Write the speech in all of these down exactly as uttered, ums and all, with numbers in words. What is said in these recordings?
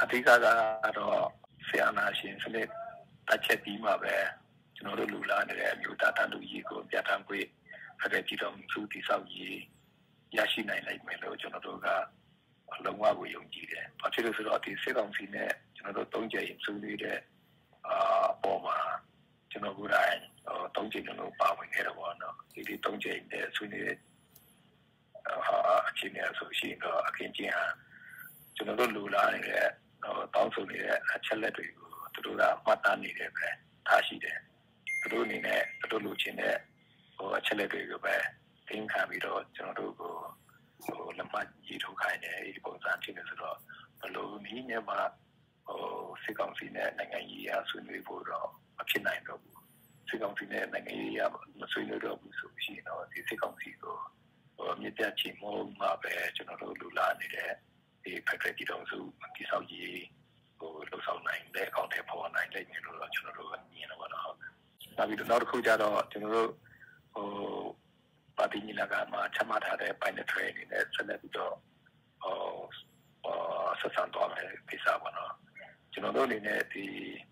တိကတော့ဆရာနာရှင်စနစ်တက်ချက်ပြီးမှပဲကျွန်တော်တို့လူလာနေတဲ့အမျိုးသားတန်းတူရေးကိုပြဋ္ဌာန်းခွင့်ဖက်ဒရယ်ပြည်တော်စုတည်ဆောက်ရေးရရှိနိုင်လိမ့်မယ်လို့ကျွန်တော်တို့ကလုံးဝကိုယုံကြည်တယ်။ဘာဖြစ်လို့ဆိုတော့ဒီစစ်ကောင်စီနဲ့ကျွန်တော်တို့သုံးကြိမ်ဆွေးနွေးတဲ့အာပေါ်မှာကျွန်တော်တို့တိုင်းသုံးကြိမ်လုံးပါဝင်ခဲ့တော့ဗောနော်။ဒီဒီသုံးကြိမ်နဲ့ဆွေးနွေးတဲ့အာအခြေအနေဆိုရှင်တော့အခင်းချင်းဟာကျွန်တော်တို့လူလာနေတဲ့တောင်းဆိုနေတဲ့အချက်လက်တွေကိုသူတို့ကမှတ်သားနေတယ်ပဲထားရှိတယ်သူတို့အနေနဲ့သူတို့လူချင်းတဲ့ဟိုအချက်လက်တွေကိုပဲသင်ခံပြီးတော့ကျွန်တော်တို့ကိုဟိုလက်မှတ်ရေးထုတ်ခိုင်းတယ်ဒီပုံစံဖြစ်နေဆိုတော့ဘလို့နည်းနဲ့မှဟိုစစ်ကောင်စီနဲ့နိုင်ငံရေးအဆွေးနွေးဖို့တော့မဖြစ်နိုင်တော့ဘူးစစ်ကောင်စီနဲ့နိုင်ငံရေးအမဆွေးနွေးတော့ဘူးဆိုပြီးတော့ဒီစစ်ကောင်စီကိုဟိုမြစ်ပြချင်မို့မှပဲကျွန်တော်တို့လူလာနေတဲ့ဒီဖက်ဒရယ်ပြည်တော်စုတည်ဆောက်ရေးဟိုလှုပ်ဆောင်နိုင်တဲ့အကောင့်တွေပေါ်နိုင်လိမ့်မယ်လို့တော့ကျွန်တော်တို့မြင်တော့ပါတော့။နောက်ပြီးတော့နောက်တစ်ခုကျတော့ကျွန်တော်တို့ဟိုပါတီညီလာခံမှာချမှတ်ထားတဲ့ Binary Trade အနေနဲ့ဆက်လက်ပြီးတော့ဟိုဆက်ဆံသွားမယ်ကိစ္စပါတော့။ကျွန်တော်တို့အနေနဲ့ဒီ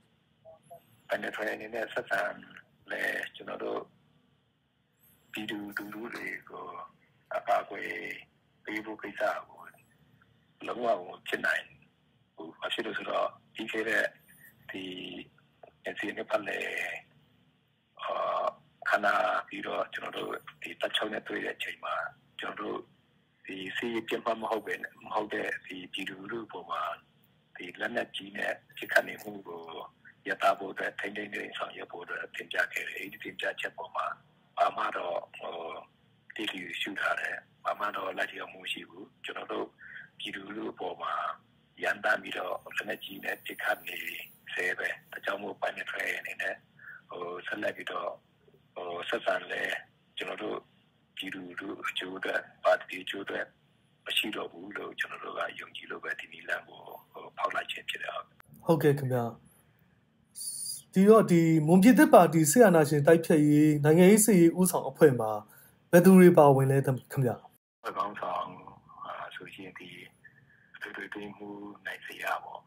Binary Trade အနေနဲ့ဆက်ဆံလဲကျွန်တော်တို့ပြည်သူလူထုတွေကိုအပါအကွယ်ပေးဖို့ကိစ္စကိုလုံးဝဖြစ်နိုင်ဟိုအဖြစ်လို့ဆိုတော့ဒီခဲ့တဲ့ဒီအစီအစဉ်ပတ်လေအာခဏပြီးတော့ကျွန်တော်တို့ဒီတက်ချုံနဲ့တွေ့တဲ့အချိန်မှာကျွန်တော်တို့ဒီစီးပြတ်မဟုတ်ပဲမဟုတ်တဲ့ဒီပြည်သူလူထုပေါ်မှာဒီလက်နက်ကြီးနဲ့ဖြစ်ခတ်နေမှုကိုရတာဖို့အတွက်ထိန်းသိမ်းနေဆောင်ရဖို့အတွက်တင်ပြခဲ့တယ်ဒီတင်ပြချက်ပေါ်မှာဘာမှတော့ဟိုဒီလိုရှုထားတယ်ဘာမှတော့လက်ရောက်မှုရှိဘူးကျွန်တော်တို့ပြည်သူလူထုပေါ်မှာရန်တမ်းပြီးတော့လက်နက်ကြီးနဲ့ပြစ်ခတ်နေစေပဲအကြောင်းမို့ပိုင်းနဲ့ထွေးနေနဲ့ဟိုဆက်လက်ပြီးတော့ဟိုဆက်ဆံလဲကျွန်တော်တို့ပြည်သူလူထုအကျိုးအတွက်ပါတီအကျိုးအတွက်မရှိတော့ဘူးလို့ကျွန်တော်တို့ကယုံကြည်လို့ပဲဒီနည်းလမ်းကိုဟိုဖောက်လိုက်ခြင်းဖြစ်တယ်ဟုတ်ကဲ့ခင်ဗျာဒီတော့ဒီမွန်ပြည်သက်ပါတီဆီယနာရှင်တိုက်ဖြတ်ရေးနိုင်ငံရေးစီရေးဥဆောင်အဖွဲ့မှာဘယ်သူတွေပါဝင်လဲခင်ဗျာအကောင်ဆောင်ဆိုရှင်ဒီတွေ့တွေ့တွေ့မှုနိုင်စရာပေါ့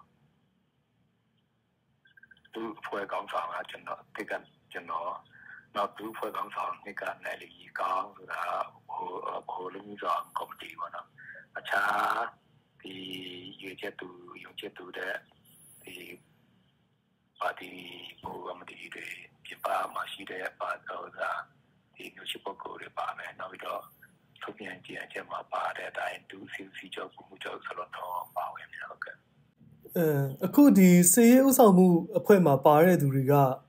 သူဖွဲ့ကောင်းဆောင်ကကျွန်တော်တိကကျွန်တော်နောက်သူဖွဲ့ကောင်းဆောင်နှစ်ကနယ်လီကောင်းဆိုတာဟိုဟိုလူမျိုးဆောင်ကော်မတီပေါ့နော်အခြားဒီရေချက်သူရုံချက်သူတဲ့ဒီပါတီဟိုကော်မတီတွေပြပါမှရှိတဲ့ပါတော့ဒါဒီမျိုးရှိပုဂ္ဂိုလ်တွေပါမယ်နောက်ပြီးတော့ထုတ်ပြန်ကြည့်အချက်မှာပါတဲ့အတိုင်းသူစီစီကြောက်မှုကြောက်ဆိုတော့ပါဝင်တယ်ဟုတ်ကဲ့အဲအခုဒီစီရေးဥဆောင်မှုအဖွဲ့မှာပါတဲ့သူတွေက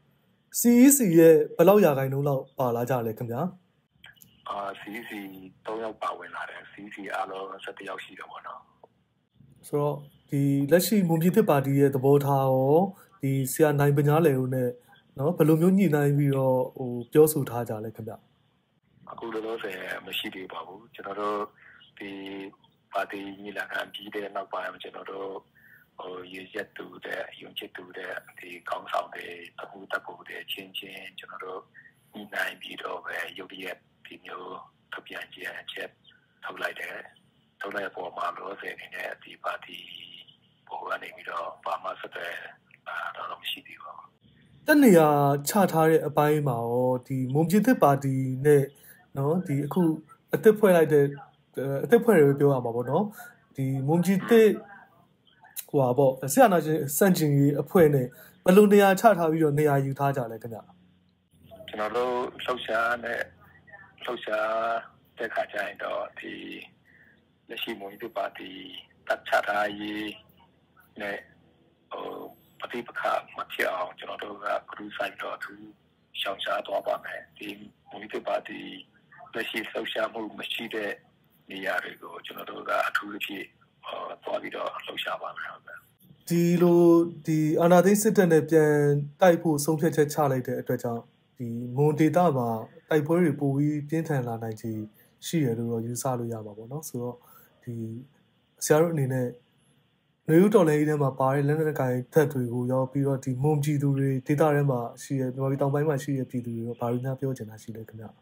C E C ရဲ့ဘယ်လောက်ရာခိုင်နှုန်းလောက်ပါလာကြလဲခင်ဗျာအာ C E C သုံးယောက်ပါဝင်လာတယ် C E C အားလုံး၁၁ယောက်ရှိတယ်ပေါ့နော်ဆိုတော့ဒီလက်ရှိမွန်ပြည်သက်ပါတီရဲ့သဘောထားရောဒီဆရာနိုင်ပညာလေဦးနဲ့နော်ဘယ်လိုမျိုးညှိနှိုင်းပြီးတော့ဟိုပြောဆိုထားကြလဲခင်ဗျအခုလောလောဆယ်မရှိသေးပါဘူးကျွန်တော်တို့ဒီပါတီညီလာခံပြီးတဲ့နောက်ပိုင်းကျွန်တော်တို့ဟိုရည်ရက်တူတဲ့ယုံချစ်တူတဲ့ဒီကောင်းဆောင်တွေတခုတခုတွေချင်းချင်းကျွန်တော်တို့ညီနိုင်ပြီးတော့ပဲရုပ်ရည်ဒီမျိုးထုတ်ပြန်ခြင်းအချက်ထုတ်လိုက်တယ်ထုတ်လိုက်ပေါ်မှာလောလောဆယ်နေနဲ့ဒီပါတီပေါ်ကနေပြီးတော့ပါမဆက်တဲ့အားတော့မရှိသေးပါဘူးတနေရာချထားတဲ့အပိုင်းမှာရောဒီမွန်ပြည်သက်ပါတီနဲ့နော်ဒီအခုအသစ်ဖွဲ့လိုက်တဲ့အသစ်ဖွဲ့တွေပြောရမှာပေါ့နော်ဒီမွန်ပြည်သက်ဟိုပါပေါ့ဆရာနာရှင်စန့်ကျင်ရေးအဖွဲ့နဲ့ဘယ်လိုနေရာချထားပြီးတော့နေရာယူထားကြလဲခင်ဗျကျွန်တော်တို့လှုပ်ရှားနဲ့လှုပ်ရှားတဲ့ခါကျရင်တော့ဒီလက်ရှိမွန်ပြည်သက်ပါတီတပ်ချထားရေးနဲ့ဟိုပฏิပက္ခမဖြစ်အောင်ကျွန်တော်တို့ကကရုစိုက်တော့သူရှောင်ရှားသွားပါမယ်ဒီမွန်ပြည်သက်ပါတီလက်ရှိလှုပ်ရှားမှုမရှိတဲ့နေရာတွေကိုကျွန်တော်တို့ကအထူးအဖြစ်ဟောသွားပြီးတော့လှုပ်ရှားပါမယ်ဟုတ်ကဲ့ဒီလိုဒီအာဏာသိမ်းစစ်တပ်နဲ့ပြန်တိုက်ဖို့ဆုံးဖြတ်ချက်ချလိုက်တဲ့အတွက်ကြောင့်ဒီမွန်ဒေတာမှာတိုက်ပွဲတွေပိုပြီးပြင်းထန်လာနိုင်ခြေရှိရလို့တော့ယူဆလို့ရမှာပေါ့နော်ဆိုတော့ဒီဆရာတို့အနေနဲ့နေဦးတော်လေးထဲမှာပါတဲ့လက်နက်ကိုင်ထက်တွေကိုရောပြီးတော့ဒီမွန်ပြည်သူတွေဒေတာထဲမှာရှိရမြန်မာပြည်တောင်ပိုင်းမှာရှိရပြည်သူတွေရောဘာလို့များပြောချင်တာရှိလဲခင်ဗျ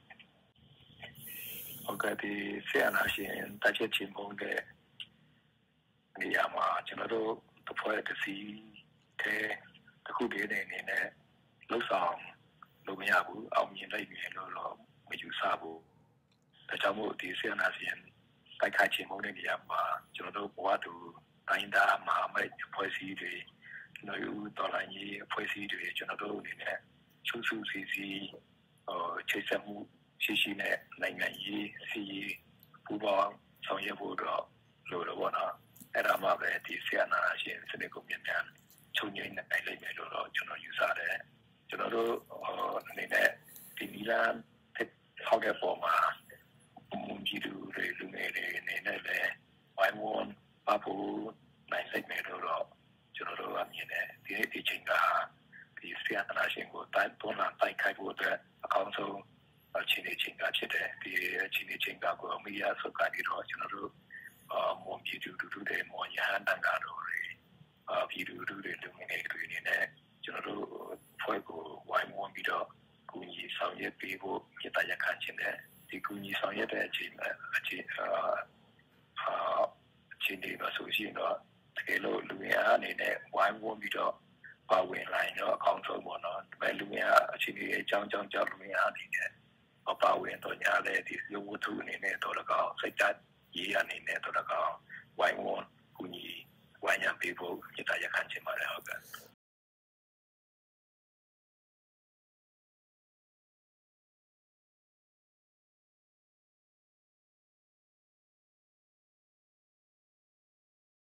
ဟုတ်ကဲ့ဒီဆရာနာရှင်တက်ချက်ချင်းပုံတဲ့နေရာမှာကျွန်တော်တို့ the point to see the the good day in it looks on Lumiabu, our main lady, no, with you sabu. The Jamu, the Sianasian, by catching Monia, Jono, what to Dinda, Mahamed, Poissy, no, you Dolani, Poissy, Jono, in it, Chusu, Sisi, or Chesamu, Shishine, Nangayi, Si, Puba, Sonia Budo, Lola Wana, and Amabe, the Sianasian, Seneco Mian, Chunin, and I lay me, Jono, you saw there. Jono, or Nene, the Milan, how get for my. Mungidu, Lumere, Nene, I won Babu, nine segment or General Amine, the Chinga, the Sianashingo, Tona, Taikai water, a council, a Chini Chinga Chete, the Chini Chinga, Mia, so Kagiro, General, Mungidu to do the Monya Handangaro, Vidu to the Luminate in General Fuego, wine won't be the Guni, Soviet people, Yetaya Kanchine. The Guni Soviet Jim, uh, Chindi, Association, Hello, Lumia, in a wine won't be the power line or council one on, by Lumia, Chindi, John John John Lumia, or power and Tonya, the Wutu in a Tolaga, such that ye and in a Tolaga, wine won't, Guni, wine people, Yetaya Kanchima.